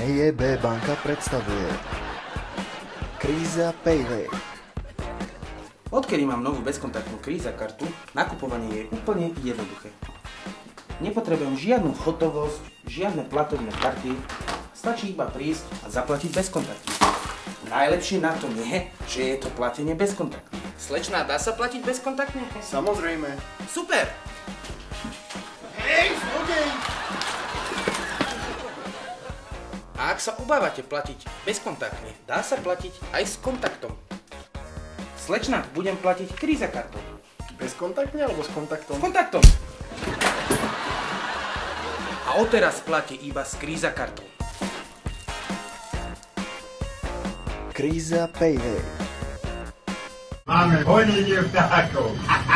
EIB banka predstavuje Kríza Payday. Odkedy mám novú bezkontaktnú Kríza kartu, nakupovanie je úplne jednoduché. Nepotrebujem žiadnu hotovosť, žiadne platobné karty, stačí iba prísť a zaplatiť bezkontaktne. Najlepšie na tom je, že je to platenie bezkontaktne. Slečná, dá sa platiť bezkontaktne? Samozrejme. Super! Hej, okay. A ak sa obávate platiť bezkontaktne, dá sa platiť aj s kontaktom. Slečná, budem platiť Kríza kartou. Bezkontaktne alebo s kontaktom? S kontaktom! A odteraz platí iba s Kríza kartou. Kríza Payday. Máme honenie vtákov.